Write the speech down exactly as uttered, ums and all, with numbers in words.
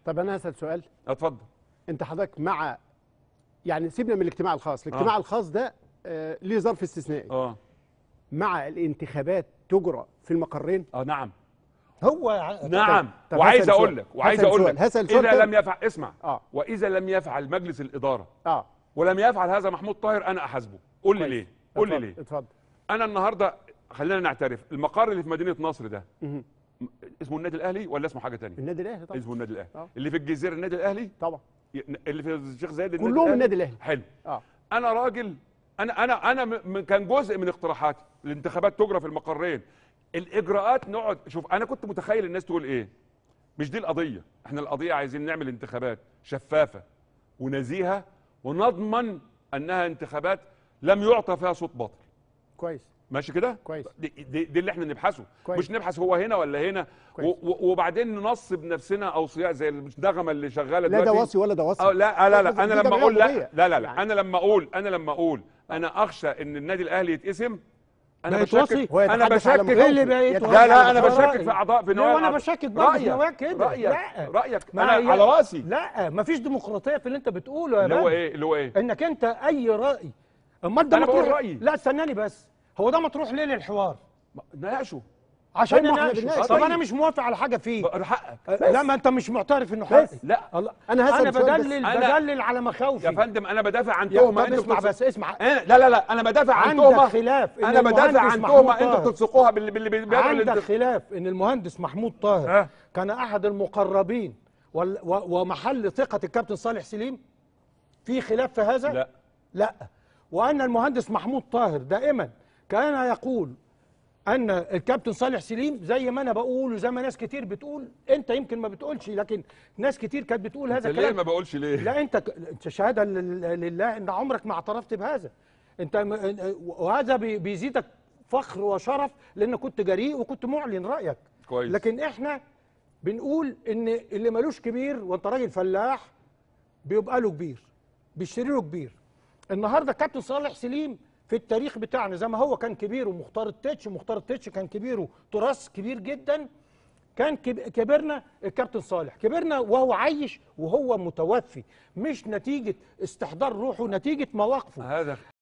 طب انا هسال سؤال. اتفضل. انت حضرتك مع، يعني سيبنا من الاجتماع الخاص، الاجتماع آه. الخاص ده آه ليه ظرف استثنائي. اه مع الانتخابات تجرى في المقرين؟ اه نعم. هو نعم. وعايز اقول لك وعايز اقول لك اذا لم يفعل اسمع آه. واذا لم يفعل مجلس الاداره اه ولم يفعل هذا محمود طاهر انا احاسبه. قول لي ليه؟ قول لي ليه؟ اتفضل. انا النهارده خلينا نعترف، المقر اللي في مدينه نصر ده مه. اسمه النادي الاهلي ولا اسمه حاجه ثانيه؟ النادي الاهلي طبعا. اسمه النادي الاهلي. آه. اللي في الجزيره النادي الاهلي طبعا. اللي في الشيخ زايد كلهم النادي الاهلي. حلو. اه انا راجل، انا انا انا م... كان جزء من اقتراحاتي الانتخابات تجرى في المقرين. الاجراءات نقعد شوف، انا كنت متخيل الناس تقول ايه؟ مش دي القضيه، احنا القضيه عايزين نعمل انتخابات شفافه ونزيهه ونضمن انها انتخابات لم يعطى فيها صوت باطل. كويس. ماشي كده؟ كويس. دي, دي, دي اللي احنا نبحثه. كويس. مش نبحث هو هنا ولا هنا. كويس. وبعدين ننصب نفسنا اوصياء زي النغمه اللي شغاله دلوقتي. لا ده وصي ولا ده وصي. اه لا لا لا انا لما اقول لا لا لا, لا يعني. انا لما اقول انا لما اقول انا اخشى ان النادي الاهلي يتقسم. انا بشكك انا بشكك ايه اللي بقيت لا لا انا بشكك في اعضاء في نواب. وانا بشكك برضه في نواب كده. رايك لا رايك ما انا على راسي. لا مفيش ديمقراطيه في اللي انت بتقوله يا اللي هو ايه اللي هو ايه انك انت اي راي. اما انت انا بقول مطروح رايي. لا استناني بس، هو ده مطروح ليه للحوار؟ ناقشه عشان طيب ما احنا نناقشه. بنناقش. طب طيب. انا مش موافق على حاجه فيه. حقك. لا ما انت مش معترف انه حقي. لا الله. انا هسأل انا سؤال بس. بدلل أنا- بدلل على مخاوفي يا فندم انا بدافع عن يا تهمه طب انتوا اسمع بتلصق- بس اسمع أنا لا لا لا انا بدافع عن عندك تهمه خلاف إن انا بدافع المهندس عن محمود تهمه انتوا طاهر. بتلصقوها باللي باللي بيدعوا عندك الانتخابات. خلاف ان المهندس محمود طاهر أه؟ كان احد المقربين وال- و- ومحل ثقه الكابتن صالح سليم. في خلاف في هذا؟ لا لا. وان المهندس محمود طاهر دائما كان يقول ان الكابتن صالح سليم زي ما انا بقول وزي ما ناس كتير بتقول، انت يمكن ما بتقولش لكن ناس كتير كانت بتقول هذا ليه الكلام. ما بقولش ليه؟ لا انت ك... انت شهاده لل- لله ان عمرك ما اعترفت بهذا. انت م... وهذا بي... بيزيدك فخر وشرف لان كنت جريء وكنت معلن رايك. كويس. لكن احنا بنقول ان اللي ملوش كبير وانت راجل فلاح بيبقى له كبير، بيشتري له كبير. النهارده الكابتن صالح سليم في التاريخ بتاعنا زي ما هو كان كبير ومختار التتش، مختار التتش كان كبيره تراث كبير جدا. كان كبرنا الكابتن صالح، كبرنا وهو عايش وهو متوفي، مش نتيجه استحضار روحه، نتيجه مواقفه. هذا